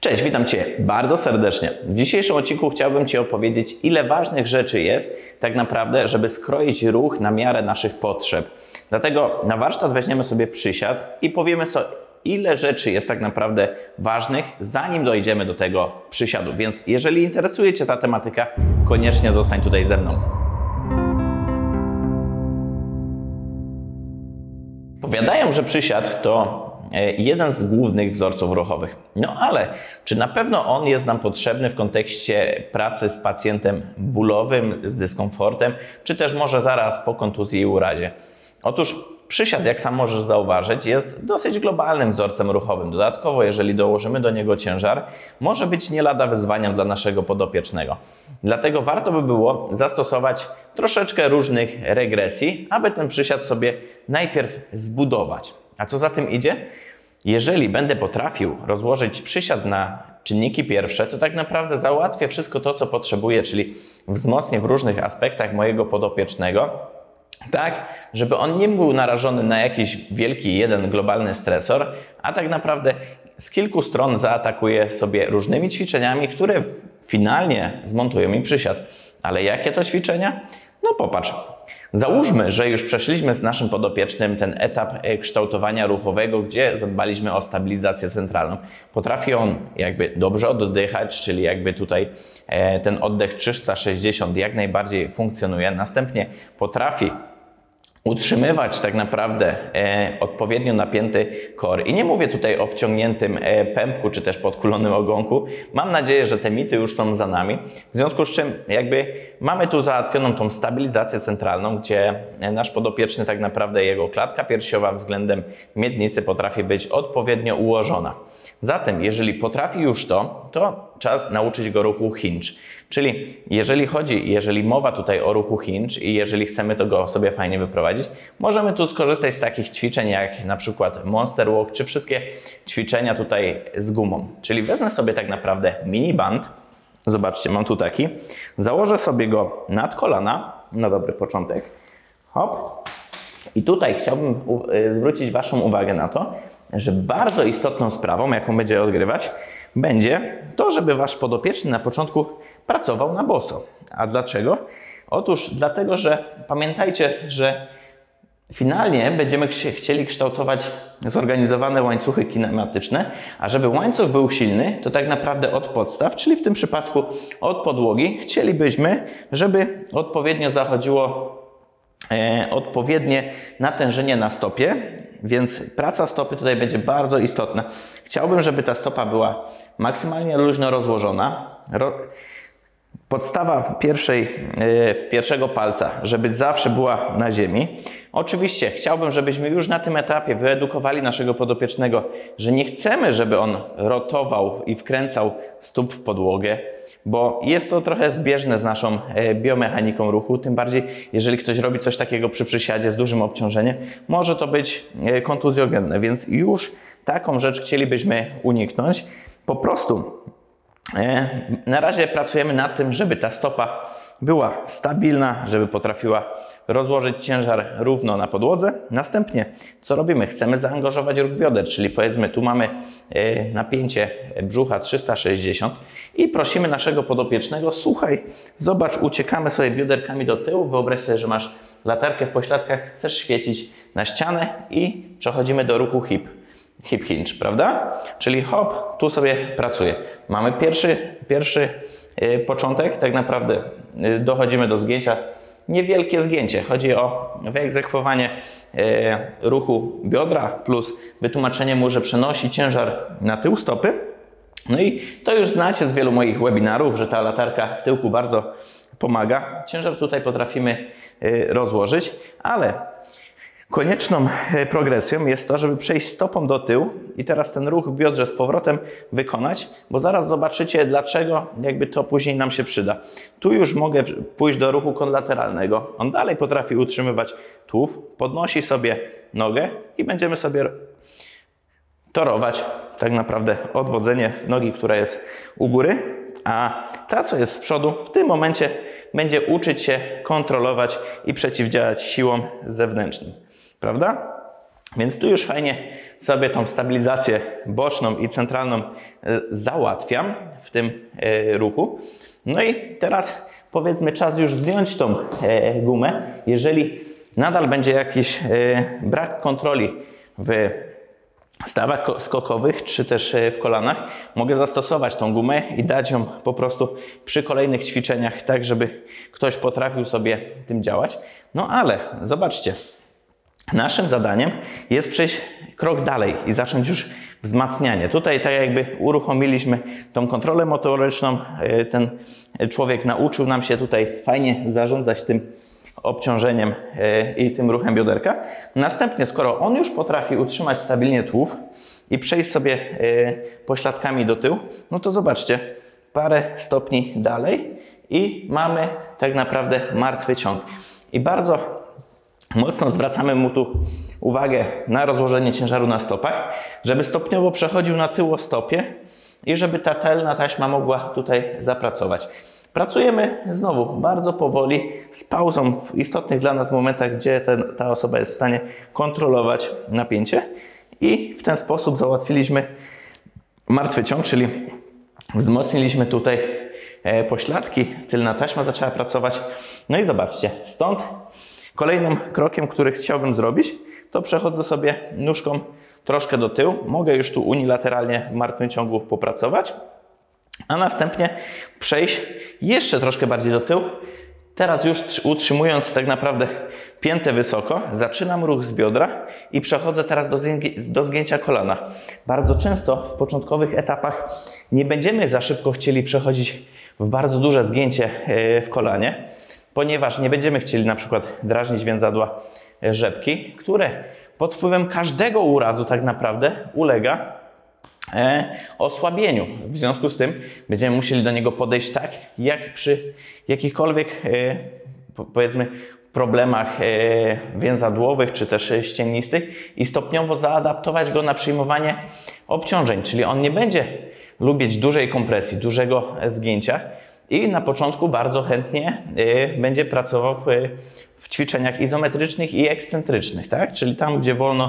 Cześć, witam Cię bardzo serdecznie. W dzisiejszym odcinku chciałbym Ci opowiedzieć, ile ważnych rzeczy jest tak naprawdę, żeby skroić ruch na miarę naszych potrzeb. Dlatego na warsztat weźmiemy sobie przysiad i powiemy sobie, ile rzeczy jest tak naprawdę ważnych, zanim dojdziemy do tego przysiadu. Więc jeżeli interesuje Cię ta tematyka, koniecznie zostań tutaj ze mną. Powiadają, że przysiad to jeden z głównych wzorców ruchowych. No ale czy na pewno on jest nam potrzebny w kontekście pracy z pacjentem bólowym, z dyskomfortem, czy też może zaraz po kontuzji i urazie? Otóż przysiad, jak sam możesz zauważyć, jest dosyć globalnym wzorcem ruchowym. Dodatkowo, jeżeli dołożymy do niego ciężar, może być nie lada wyzwaniem dla naszego podopiecznego. Dlatego warto by było zastosować troszeczkę różnych regresji, aby ten przysiad sobie najpierw zbudować. A co za tym idzie? Jeżeli będę potrafił rozłożyć przysiad na czynniki pierwsze, to tak naprawdę załatwię wszystko to, co potrzebuję, czyli wzmocnię w różnych aspektach mojego podopiecznego, tak, żeby on nie był narażony na jakiś wielki, jeden globalny stresor, a tak naprawdę z kilku stron zaatakuje sobie różnymi ćwiczeniami, które finalnie zmontują mi przysiad. Ale jakie to ćwiczenia? No popatrz. Załóżmy, że już przeszliśmy z naszym podopiecznym ten etap kształtowania ruchowego, gdzie zadbaliśmy o stabilizację centralną. Potrafi on jakby dobrze oddychać, czyli jakby tutaj ten oddech 360 jak najbardziej funkcjonuje. Następnie potrafi utrzymywać tak naprawdę odpowiednio napięty core. I nie mówię tutaj o wciągniętym pępku czy też podkulonym ogonku. Mam nadzieję, że te mity już są za nami. W związku z czym jakby mamy tu załatwioną tą stabilizację centralną, gdzie nasz podopieczny tak naprawdę jego klatka piersiowa względem miednicy potrafi być odpowiednio ułożona. Zatem jeżeli potrafi już to czas nauczyć go ruchu hinge. Czyli jeżeli mowa tutaj o ruchu hinge i jeżeli chcemy to go sobie fajnie wyprowadzić, możemy tu skorzystać z takich ćwiczeń jak na przykład monster walk, czy wszystkie ćwiczenia tutaj z gumą. Czyli wezmę sobie tak naprawdę mini band, zobaczcie, mam tu taki, założę sobie go nad kolana, na dobry początek, hop. I tutaj chciałbym zwrócić Waszą uwagę na to, że bardzo istotną sprawą, jaką będzie odgrywać, będzie to, żeby Wasz podopieczny na początku pracował na boso. A dlaczego? Otóż dlatego, że pamiętajcie, że finalnie będziemy chcieli kształtować zorganizowane łańcuchy kinematyczne, a żeby łańcuch był silny, to tak naprawdę od podstaw, czyli w tym przypadku od podłogi, chcielibyśmy, żeby odpowiednio zachodziło odpowiednie natężenie na stopie, więc praca stopy tutaj będzie bardzo istotna. Chciałbym, żeby ta stopa maksymalnie luźno rozłożona. Podstawa pierwszego palca, żeby zawsze była na ziemi. Oczywiście chciałbym, żebyśmy już na tym etapie wyedukowali naszego podopiecznego, że nie chcemy, żeby on rotował i wkręcał stóp w podłogę, bo jest to trochę zbieżne z naszą biomechaniką ruchu, tym bardziej jeżeli ktoś robi coś takiego przy przysiadzie z dużym obciążeniem, może to być kontuzjogenne, więc już taką rzecz chcielibyśmy uniknąć. Po prostu na razie pracujemy nad tym, żeby ta stopa była stabilna, żeby potrafiła rozłożyć ciężar równo na podłodze. Następnie co robimy? Chcemy zaangażować ruch bioder, czyli powiedzmy tu mamy napięcie brzucha 360 i prosimy naszego podopiecznego, słuchaj, zobacz, uciekamy sobie bioderkami do tyłu, wyobraź sobie, że masz latarkę w pośladkach, chcesz świecić na ścianę i przechodzimy do ruchu hip hinge, prawda? Czyli hop, tu sobie pracuję. Mamy pierwszy początek, tak naprawdę dochodzimy do zgięcia, niewielkie zgięcie. Chodzi o wyegzekwowanie ruchu biodra plus wytłumaczenie mu, że przenosi ciężar na tył stopy. No i to już znacie z wielu moich webinarów, że ta latarka w tyłku bardzo pomaga. Ciężar tutaj potrafimy rozłożyć, ale konieczną progresją jest to, żeby przejść stopą do tyłu i teraz ten ruch w biodrze z powrotem wykonać, bo zaraz zobaczycie, dlaczego jakby to później nam się przyda. Tu już mogę pójść do ruchu konlateralnego. On dalej potrafi utrzymywać tułów, podnosi sobie nogę i będziemy sobie torować tak naprawdę odwodzenie nogi, która jest u góry, a ta, co jest z przodu, w tym momencie będzie uczyć się kontrolować i przeciwdziałać siłom zewnętrznym. Prawda? Więc tu już fajnie sobie tą stabilizację boczną i centralną załatwiam w tym ruchu. No i teraz powiedzmy czas już zdjąć tą gumę. Jeżeli nadal będzie jakiś brak kontroli w stawach skokowych czy też w kolanach, mogę zastosować tą gumę i dać ją po prostu przy kolejnych ćwiczeniach, tak żeby ktoś potrafił sobie tym działać. No ale zobaczcie, naszym zadaniem jest przejść krok dalej i zacząć już wzmacnianie. Tutaj tak jakby uruchomiliśmy tą kontrolę motoryczną, ten człowiek nauczył nam się tutaj fajnie zarządzać tym obciążeniem i tym ruchem bioderka. Następnie, skoro on już potrafi utrzymać stabilnie tułów i przejść sobie pośladkami do tyłu, no to zobaczcie, parę stopni dalej i mamy tak naprawdę martwy ciąg. I bardzo mocno zwracamy mu tu uwagę na rozłożenie ciężaru na stopach, żeby stopniowo przechodził na tyłostopie i żeby ta tylna taśma mogła tutaj zapracować. Pracujemy znowu bardzo powoli, z pauzą w istotnych dla nas momentach, gdzie ta osoba jest w stanie kontrolować napięcie i w ten sposób załatwiliśmy martwy ciąg, czyli wzmocniliśmy tutaj pośladki, tylna taśma zaczęła pracować. No i zobaczcie, stąd kolejnym krokiem, który chciałbym zrobić, to przechodzę sobie nóżką troszkę do tyłu. Mogę już tu unilateralnie w martwym ciągu popracować, a następnie przejść jeszcze troszkę bardziej do tyłu. Teraz już utrzymując tak naprawdę piętę wysoko, zaczynam ruch z biodra i przechodzę teraz do zgięcia kolana. Bardzo często w początkowych etapach nie będziemy za szybko chcieli przechodzić w bardzo duże zgięcie w kolanie, ponieważ nie będziemy chcieli na przykład drażnić więzadła rzepki, które pod wpływem każdego urazu tak naprawdę ulega osłabieniu. W związku z tym będziemy musieli do niego podejść tak, jak przy jakichkolwiek powiedzmy problemach więzadłowych czy też ścięgnistych i stopniowo zaadaptować go na przyjmowanie obciążeń, czyli on nie będzie lubić dużej kompresji, dużego zgięcia i na początku bardzo chętnie będzie pracował w ćwiczeniach izometrycznych i ekscentrycznych, tak? Czyli tam,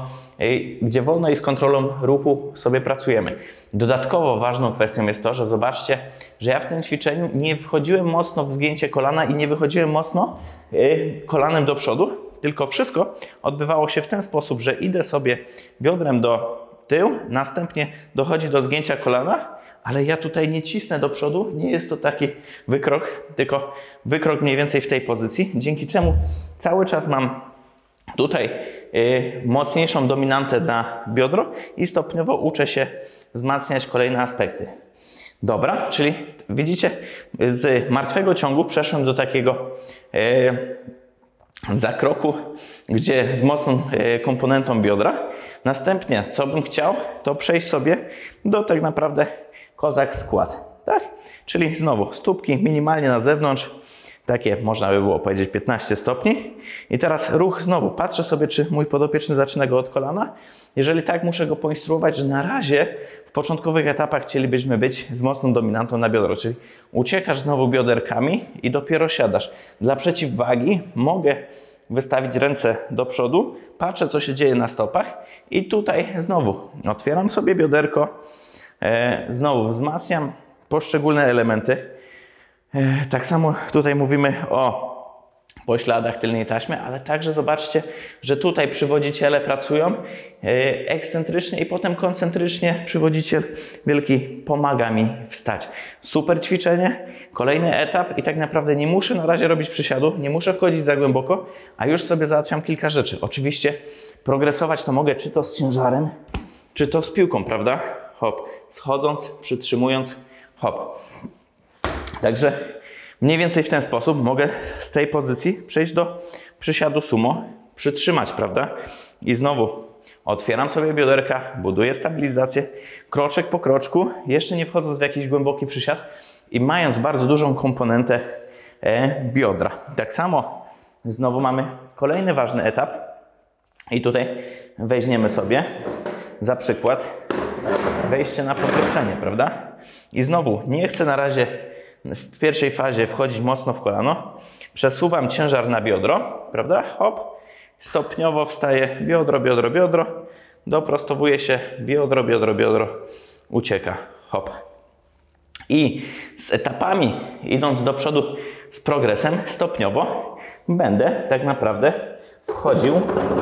gdzie wolno i z kontrolą ruchu sobie pracujemy. Dodatkowo ważną kwestią jest to, że zobaczcie, że ja w tym ćwiczeniu nie wchodziłem mocno w zgięcie kolana i nie wychodziłem mocno kolanem do przodu, tylko wszystko odbywało się w ten sposób, że idę sobie biodrem do tyłu, następnie dochodzi do zgięcia kolana, ale ja tutaj nie cisnę do przodu, nie jest to taki wykrok, tylko wykrok mniej więcej w tej pozycji, dzięki czemu cały czas mam tutaj mocniejszą dominantę na biodro i stopniowo uczę się wzmacniać kolejne aspekty. Dobra, czyli widzicie, z martwego ciągu przeszłem do takiego zakroku, gdzie z mocną komponentą biodra. Następnie, co bym chciał, to przejść sobie do tak naprawdę kozak skład, tak? Czyli znowu stópki minimalnie na zewnątrz, takie można by było powiedzieć 15 stopni. I teraz ruch znowu, patrzę sobie, czy mój podopieczny zaczyna go od kolana. Jeżeli tak, muszę go poinstruować, że na razie w początkowych etapach chcielibyśmy być z mocną dominantą na biodro, czyli uciekasz znowu bioderkami i dopiero siadasz. Dla przeciwwagi mogę wystawić ręce do przodu, patrzę, co się dzieje na stopach i tutaj znowu otwieram sobie bioderko, znowu wzmacniam poszczególne elementy. Tak samo tutaj mówimy o pośladach tylnej taśmy, ale także zobaczcie, że tutaj przywodziciele pracują ekscentrycznie i potem koncentrycznie przywodziciel wielki pomaga mi wstać. Super ćwiczenie, kolejny etap i tak naprawdę nie muszę na razie robić przysiadu, nie muszę wchodzić za głęboko, a już sobie załatwiam kilka rzeczy. Oczywiście progresować to mogę czy to z ciężarem, czy to z piłką, prawda? Hop, schodząc, przytrzymując, hop. Także mniej więcej w ten sposób mogę z tej pozycji przejść do przysiadu sumo, przytrzymać, prawda? I znowu otwieram sobie bioderka, buduję stabilizację, kroczek po kroczku, jeszcze nie wchodząc w jakiś głęboki przysiad i mając bardzo dużą komponentę biodra. Tak samo znowu mamy kolejny ważny etap i tutaj weźmiemy sobie za przykład wejście na podwyższenie, prawda? I znowu nie chcę na razie w pierwszej fazie wchodzić mocno w kolano, przesuwam ciężar na biodro, prawda? Hop, Stopniowo wstaje biodro, biodro, biodro, doprostowuje się, biodro, biodro, biodro, ucieka, hop. I z etapami, idąc do przodu z progresem, stopniowo będę tak naprawdę wchodził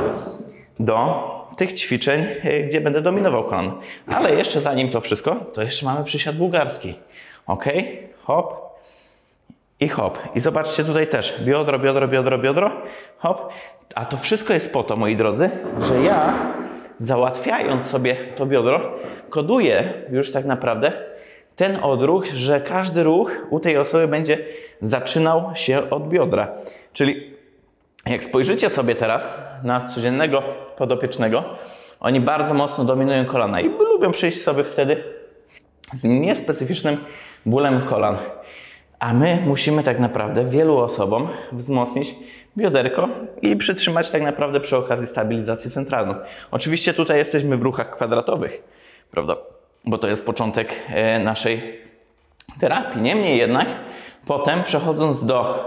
do tych ćwiczeń, gdzie będę dominował kolano. Ale jeszcze zanim to wszystko, to jeszcze mamy przysiad bułgarski. Ok, hop i hop. I zobaczcie tutaj też, biodro, biodro, biodro, biodro, hop. A to wszystko jest po to, moi drodzy, że ja załatwiając sobie to biodro, koduję już tak naprawdę ten odruch, że każdy ruch u tej osoby będzie zaczynał się od biodra. Czyli jak spojrzycie sobie teraz na codziennego podopiecznego, oni bardzo mocno dominują kolana i lubią przyjść sobie wtedy z niespecyficznym bólem kolan. A my musimy tak naprawdę wielu osobom wzmocnić bioderko i przytrzymać tak naprawdę przy okazji stabilizację centralną. Oczywiście tutaj jesteśmy w ruchach kwadratowych, prawda? Bo to jest początek naszej terapii. Niemniej jednak potem przechodząc do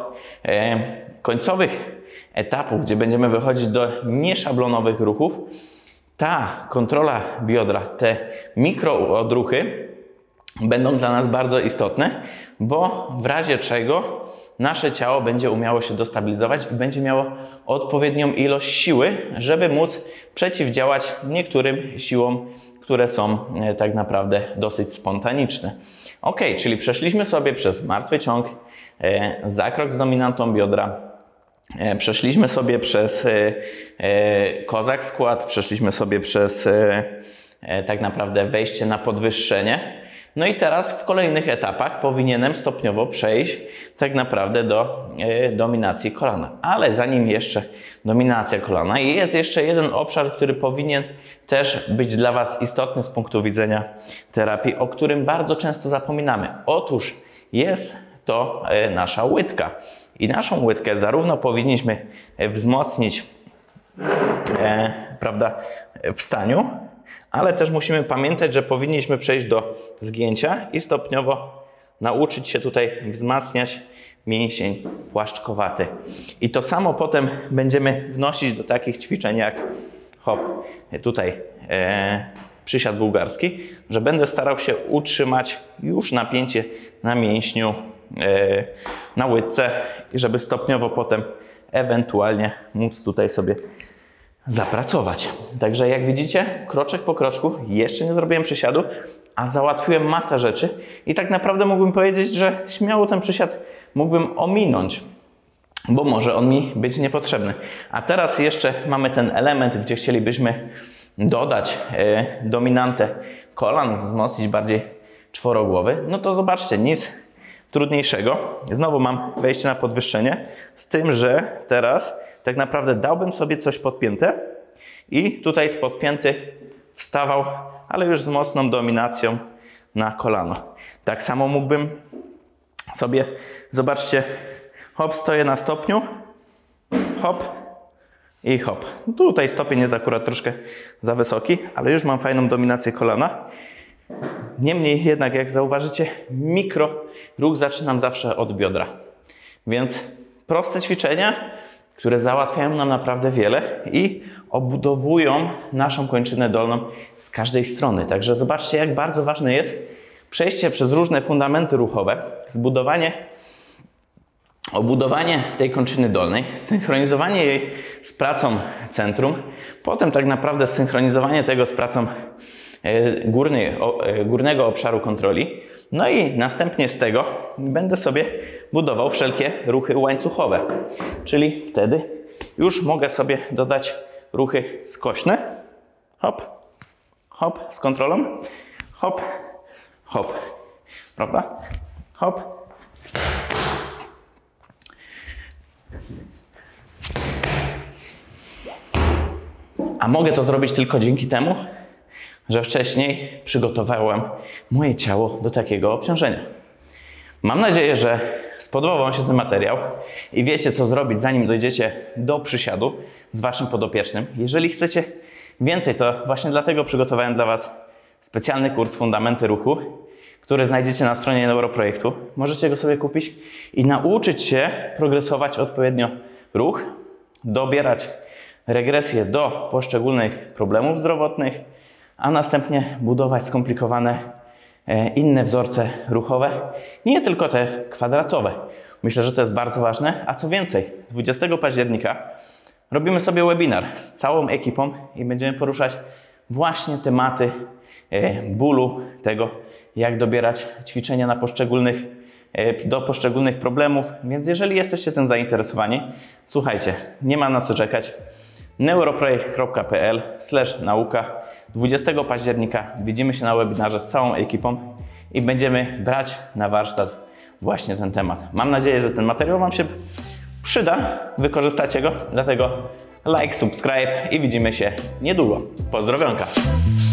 końcowych etapów, gdzie będziemy wychodzić do nieszablonowych ruchów, ta kontrola biodra, te mikroodruchy będą dla nas bardzo istotne, bo w razie czego nasze ciało będzie umiało się dostabilizować i będzie miało odpowiednią ilość siły, żeby móc przeciwdziałać niektórym siłom, które są tak naprawdę dosyć spontaniczne. Ok, czyli przeszliśmy sobie przez martwy ciąg, zakrok z dominantą biodra, przeszliśmy sobie przez kozak skład, przeszliśmy sobie przez tak naprawdę wejście na podwyższenie. No i teraz w kolejnych etapach powinienem stopniowo przejść tak naprawdę do dominacji kolana. Ale zanim jeszcze dominacja kolana, jest jeszcze jeden obszar, który powinien też być dla Was istotny z punktu widzenia terapii, o którym bardzo często zapominamy. Otóż jest to nasza łydka. I naszą łydkę zarówno powinniśmy wzmocnić prawda, w staniu, ale też musimy pamiętać, że powinniśmy przejść do zgięcia i stopniowo nauczyć się tutaj wzmacniać mięsień płaszczkowaty. I to samo potem będziemy wnosić do takich ćwiczeń jak hop, tutaj przysiad bułgarski, że będę starał się utrzymać już napięcie na mięśniu, na łydce i żeby stopniowo potem ewentualnie móc tutaj sobie zapracować. Także jak widzicie, kroczek po kroczku, jeszcze nie zrobiłem przysiadu, a załatwiłem masę rzeczy i tak naprawdę mógłbym powiedzieć, że śmiało ten przysiad mógłbym ominąć, bo może on mi być niepotrzebny. A teraz jeszcze mamy ten element, gdzie chcielibyśmy dodać dominantę kolan, wzmocnić bardziej czworogłowy. No to zobaczcie, nic trudniejszego. Znowu mam wejście na podwyższenie, z tym, że teraz tak naprawdę dałbym sobie coś podpięte i tutaj z podpięty wstawał, ale już z mocną dominacją na kolano. Tak samo mógłbym sobie, zobaczcie, hop, stoję na stopniu, hop i hop. Tutaj stopień jest akurat troszkę za wysoki, ale już mam fajną dominację kolana. Niemniej jednak, jak zauważycie, mikro ruch zaczynam zawsze od biodra. Więc proste ćwiczenia, które załatwiają nam naprawdę wiele i obudowują naszą kończynę dolną z każdej strony. Także zobaczcie, jak bardzo ważne jest przejście przez różne fundamenty ruchowe, obudowanie tej kończyny dolnej, synchronizowanie jej z pracą centrum, potem tak naprawdę synchronizowanie tego z pracą górnego obszaru kontroli. No i następnie z tego będę sobie budował wszelkie ruchy łańcuchowe. Czyli wtedy już mogę sobie dodać ruchy skośne. Hop, hop, z kontrolą. Hop, hop. Prawda? Hop. A mogę to zrobić tylko dzięki temu, że wcześniej przygotowałem moje ciało do takiego obciążenia. Mam nadzieję, że spodobał Wam się ten materiał i wiecie, co zrobić, zanim dojdziecie do przysiadu z Waszym podopiecznym. Jeżeli chcecie więcej, to właśnie dlatego przygotowałem dla Was specjalny kurs Fundamenty Ruchu, który znajdziecie na stronie Neuroprojektu. Możecie go sobie kupić i nauczyć się progresować odpowiednio ruch, dobierać regresję do poszczególnych problemów zdrowotnych, a następnie budować skomplikowane inne wzorce ruchowe, nie tylko te kwadratowe. Myślę, że to jest bardzo ważne, a co więcej, 20 października robimy sobie webinar z całą ekipą i będziemy poruszać właśnie tematy bólu, tego jak dobierać ćwiczenia do poszczególnych problemów, więc jeżeli jesteście tym zainteresowani, słuchajcie, nie ma na co czekać. neuroprojekt.pl/nauka 20 października widzimy się na webinarze z całą ekipą i będziemy brać na warsztat właśnie ten temat. Mam nadzieję, że ten materiał Wam się przyda, wykorzystacie go, dlatego like, subscribe i widzimy się niedługo. Pozdrowionka!